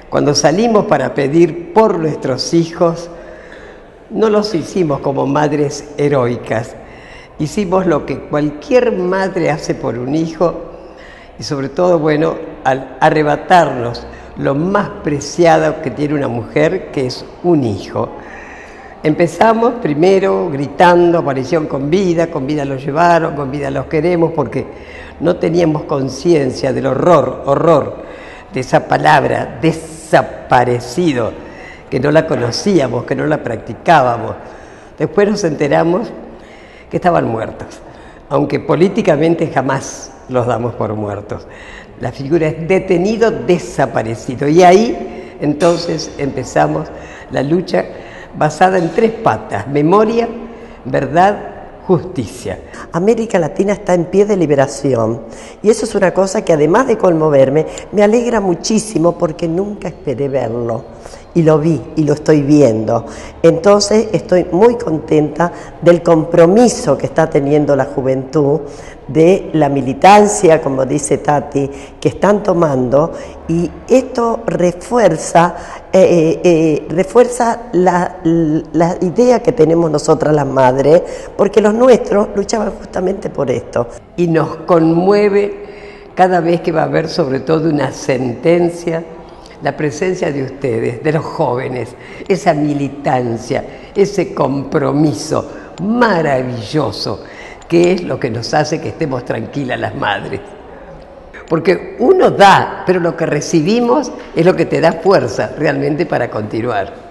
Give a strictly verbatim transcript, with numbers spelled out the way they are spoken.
Cuando salimos para pedir por nuestros hijos, no los hicimos como madres heroicas. Hicimos lo que cualquier madre hace por un hijo y sobre todo, bueno, al arrebatarnos lo más preciado que tiene una mujer, que es un hijo. Empezamos primero gritando, aparición con vida, con vida los llevaron, con vida los queremos, porque no teníamos conciencia del horror, horror de esa palabra, desaparecido, que no la conocíamos, que no la practicábamos. Después nos enteramos que estaban muertos, aunque políticamente jamás los damos por muertos. La figura es detenido, desaparecido. Y ahí entonces empezamos la lucha basada en tres patas: memoria, verdad, justicia. América Latina está en pie de liberación y eso es una cosa que, además de conmoverme, me alegra muchísimo porque nunca esperé verlo y lo vi y lo estoy viendo. Entonces estoy muy contenta del compromiso que está teniendo la juventud, de la militancia, como dice Tati, que están tomando, y esto refuerza, eh, eh, refuerza la, la idea que tenemos nosotras las madres, porque los nuestros luchaban justamente por esto. Y nos conmueve cada vez que va a haber, sobre todo, una sentencia, la presencia de ustedes, de los jóvenes, esa militancia, ese compromiso maravilloso, que es lo que nos hace que estemos tranquilas las madres. Porque uno da, pero lo que recibimos es lo que te da fuerza realmente para continuar.